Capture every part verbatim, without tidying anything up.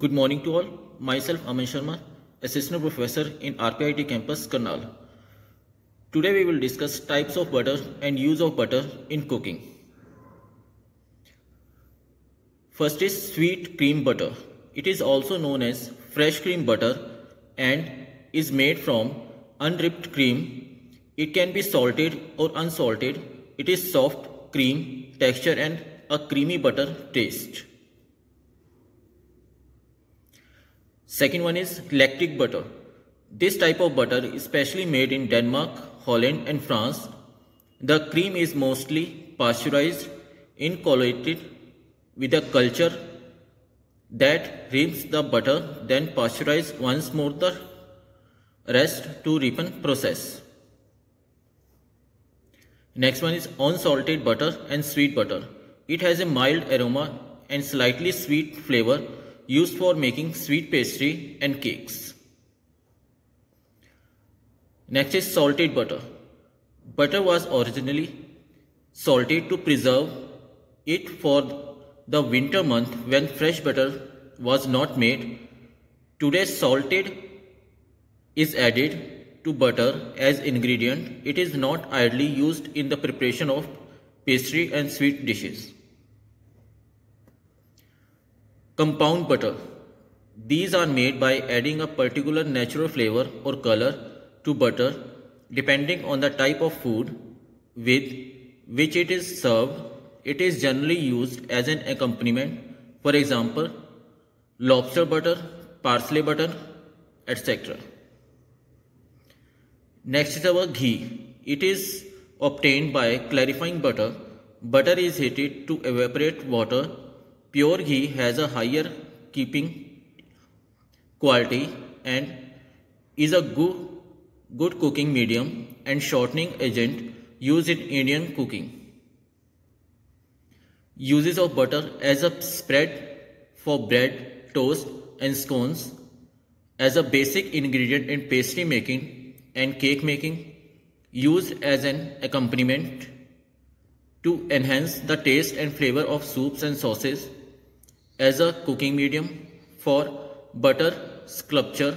Good morning to all. Myself Aman Sharma, Assistant Professor in R P I T Campus, Karnal. Today we will discuss types of butter and use of butter in cooking. First is sweet cream butter. It is also known as fresh cream butter and is made from unripped cream. It can be salted or unsalted. It is soft, cream texture and a creamy butter taste. Second one is lactic butter. This type of butter is specially made in Denmark, Holland and France. The cream is mostly pasteurized, inoculated with a culture that rims the butter, then pasteurize once more the rest to ripen process. Next one is unsalted butter and sweet butter. It has a mild aroma and slightly sweet flavor used for making sweet pastry and cakes. Next is salted butter. Butter was originally salted to preserve it for the winter month when fresh butter was not made. Today salted is added to butter as ingredient. It is not ideally used in the preparation of pastry and sweet dishes. Compound butter. These are made by adding a particular natural flavor or color to butter depending on the type of food with which it is served. It is generally used as an accompaniment, for example, lobster butter, parsley butter, et cetera. Next is our ghee. It is obtained by clarifying butter. Butter is heated to evaporate water. Pure ghee has a higher keeping quality and is a good, good cooking medium and shortening agent used in Indian cooking. Uses of butter as a spread for bread, toast and scones, as a basic ingredient in pastry making and cake making, used as an accompaniment to enhance the taste and flavor of soups and sauces, as a cooking medium for butter sculpture.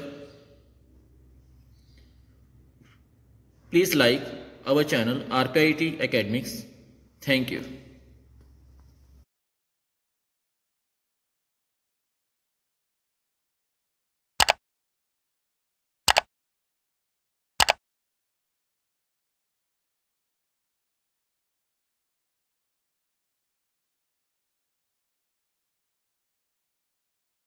Please like our channel R P I T Academics. Thank you.